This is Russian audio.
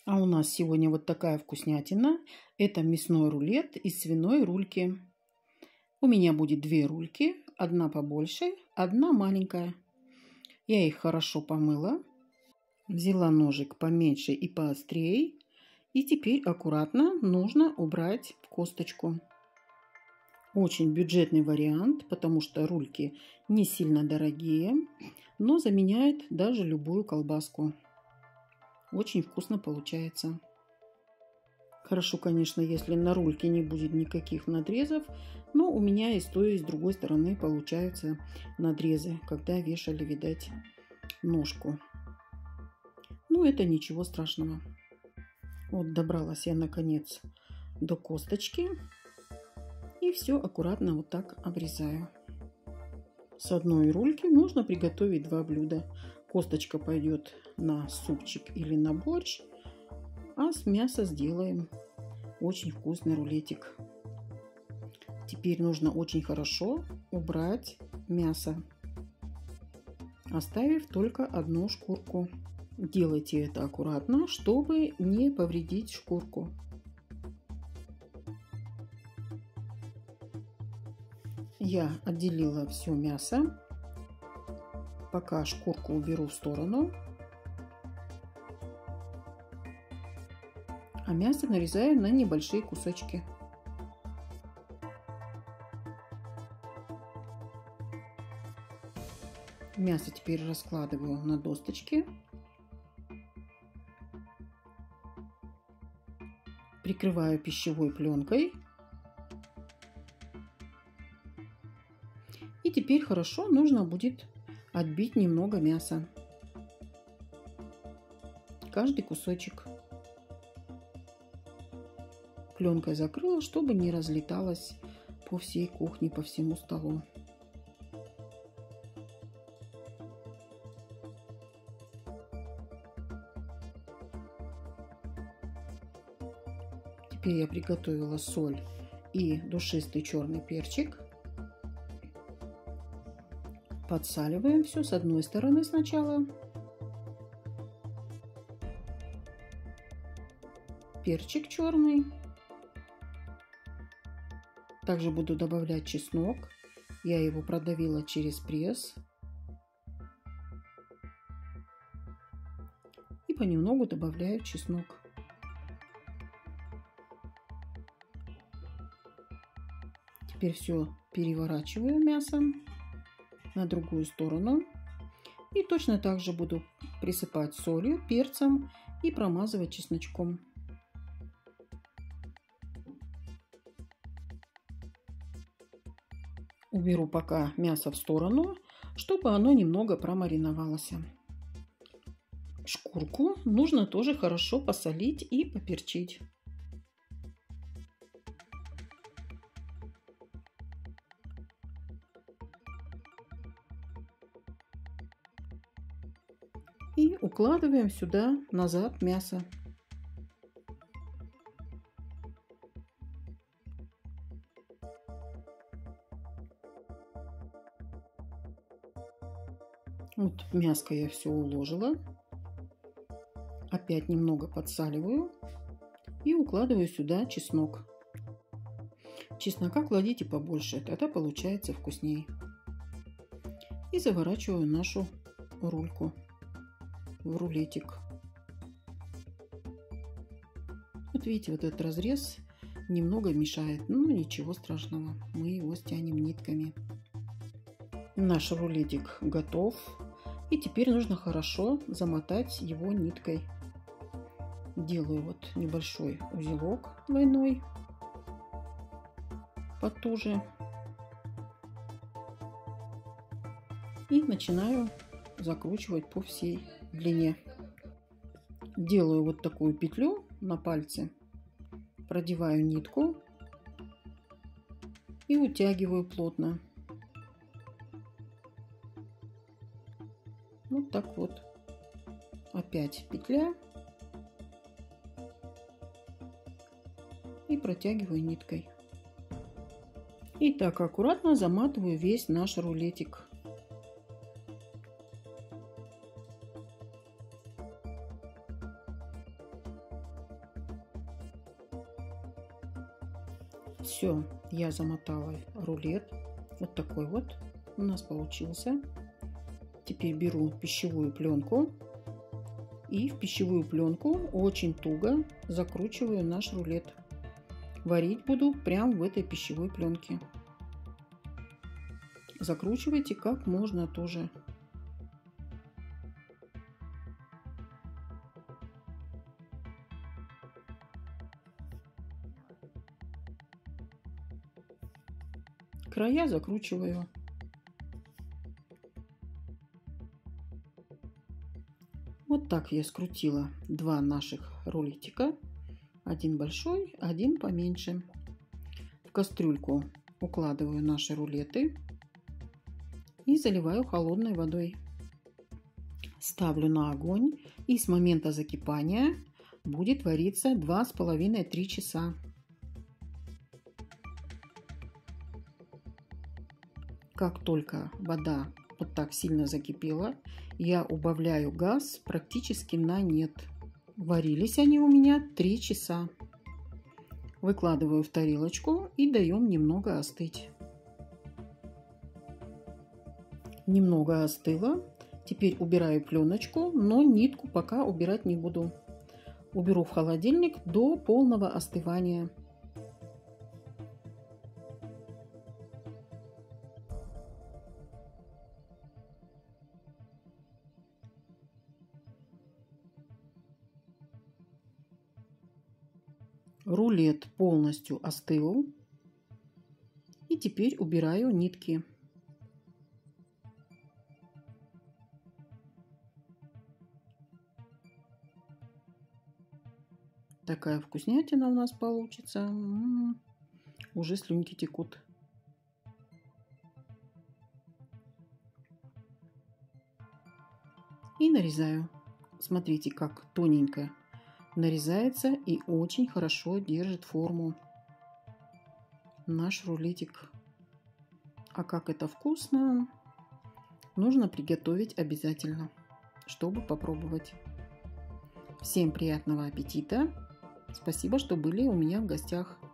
А у нас сегодня вот такая вкуснятина. Это мясной рулет из свиной рульки. У меня будет две рульки, одна побольше, одна маленькая. Я их хорошо помыла, взяла ножик поменьше и поострее. И теперь аккуратно нужно убрать косточку. Очень бюджетный вариант, потому что рульки не сильно дорогие, но заменяют даже любую колбаску. Очень вкусно получается. Хорошо, конечно, если на рульке не будет никаких надрезов, но у меня и с той, и с другой стороны получаются надрезы, когда вешали, видать, ножку. Ну, это ничего страшного. Вот добралась я наконец до косточки. И все аккуратно вот так обрезаю. С одной рульки можно приготовить два блюда. Косточка пойдет на супчик или на борщ, а с мяса сделаем очень вкусный рулетик. Теперь нужно очень хорошо убрать мясо, оставив только одну шкурку. Делайте это аккуратно, чтобы не повредить шкурку. Я отделила все мясо. Пока шкурку уберу в сторону. А мясо нарезаю на небольшие кусочки. Мясо теперь раскладываю на досточки. Прикрываю пищевой пленкой. И теперь хорошо нужно будет отбить немного мяса. Каждый кусочек. Пленкой закрыла, чтобы не разлеталось по всей кухне, по всему столу. Теперь я приготовила соль и душистый черный перчик. Подсаливаем все с одной стороны сначала. Перчик черный. Также буду добавлять чеснок. Я его продавила через пресс. И понемногу добавляю чеснок. Теперь все переворачиваю мясо на другую сторону. И точно так же буду присыпать солью, перцем и промазывать чесночком. Уберу пока мясо в сторону, чтобы оно немного промариновалось. Шкурку нужно тоже хорошо посолить и поперчить. И укладываем сюда назад мясо. Вот мяско я все уложила. Опять немного подсаливаю и укладываю сюда чеснок. Чеснока кладите побольше, тогда получается вкуснее. И заворачиваю нашу рульку в рулетик. Вот видите, вот этот разрез немного мешает, но ничего страшного, мы его стянем нитками. Наш рулетик готов, и теперь нужно хорошо замотать его ниткой. Делаю вот небольшой узелок двойной потуже и начинаю закручивать по всей длине. Делаю вот такую петлю на пальце, продеваю нитку и утягиваю плотно. Вот так вот. Опять петля и протягиваю ниткой. И так аккуратно заматываю весь наш рулетик. Все, я замотала рулет. Вот такой вот у нас получился. Теперь беру пищевую пленку и в пищевую пленку очень туго закручиваю наш рулет. Варить буду прямо в этой пищевой пленке. Закручивайте как можно тоже. Края закручиваю. Вот так я скрутила два наших рулетика. Один большой, один поменьше. В кастрюльку укладываю наши рулеты и заливаю холодной водой. Ставлю на огонь и с момента закипания будет вариться 2,5-3 часа. Как только вода вот так сильно закипела, я убавляю газ практически на нет. Варились они у меня 3 часа. Выкладываю в тарелочку и даем немного остыть. Немного остыло. Теперь убираю пленочку, но нитку пока убирать не буду. Уберу в холодильник до полного остывания. Рулет полностью остыл. И теперь убираю нитки. Такая вкуснятина у нас получится. Уже слюнки текут. И нарезаю. Смотрите, как тоненько нарезается и очень хорошо держит форму наш рулетик. А как это вкусно, нужно приготовить обязательно, чтобы попробовать. Всем приятного аппетита! Спасибо, что были у меня в гостях.